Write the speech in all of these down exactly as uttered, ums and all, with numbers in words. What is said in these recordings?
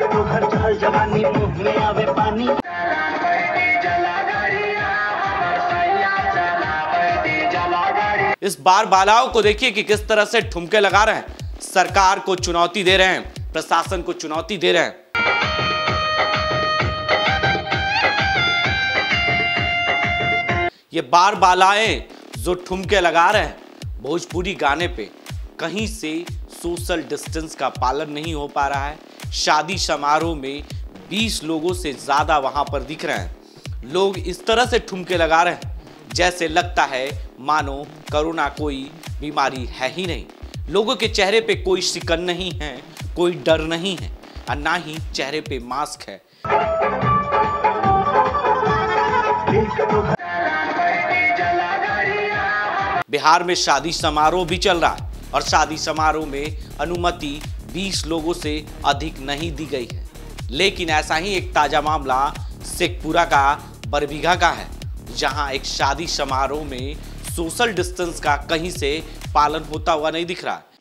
तो घर चहल जवानी मुंह में आवे पानी। इस बार बालाओं को देखिए कि किस तरह से ठुमके लगा रहे हैं, सरकार को चुनौती दे रहे हैं, प्रशासन को चुनौती दे रहे हैं। ये बार बालाएं जो ठुमके लगा रहे हैं भोजपुरी गाने पे, कहीं से सोशल डिस्टेंस का पालन नहीं हो पा रहा है। शादी समारोह में बीस लोगों से ज्यादा वहां पर दिख रहे हैं। लोग इस तरह से ठुमके लगा रहे हैं जैसे लगता है मानो कोरोना कोई बीमारी है ही नहीं। लोगों के चेहरे पे कोई शिकन नहीं है, कोई डर नहीं है और ना ही चेहरे पे मास्क है। बिहार में शादी समारोह भी चल रहा है और शादी समारोह में अनुमति बीस लोगों से अधिक नहीं दी गई है। लेकिन ऐसा ही एक ताजा मामला शेखपुरा का बरबीघा का है, जहां एक शादी समारोह में सोशल डिस्टेंस का कहीं से पालन होता हुआ नहीं दिख रहा है।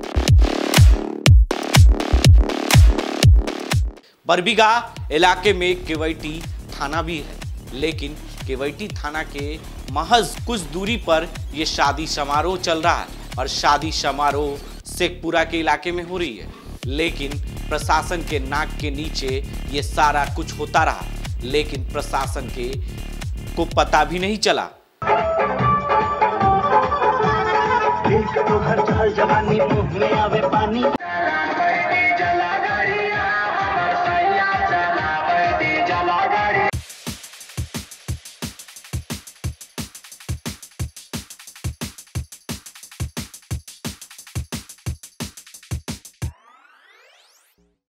बरबीघा इलाके में केवटी थाना भी है, लेकिन केवटी थाना के महज कुछ दूरी पर यह शादी समारोह चल रहा है और शादी समारोह शेखपुरा के इलाके में हो रही है। लेकिन प्रशासन के नाक के नीचे ये सारा कुछ होता रहा, लेकिन प्रशासन के को पता भी नहीं चला। तो घर चहल जवानी मुंह में आवे